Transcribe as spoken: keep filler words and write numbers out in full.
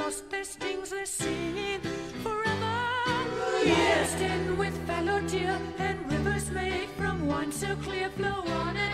lost their stings, they're singing forever. Yes, and with fallow deer and rivers made from wine so clear, flow on and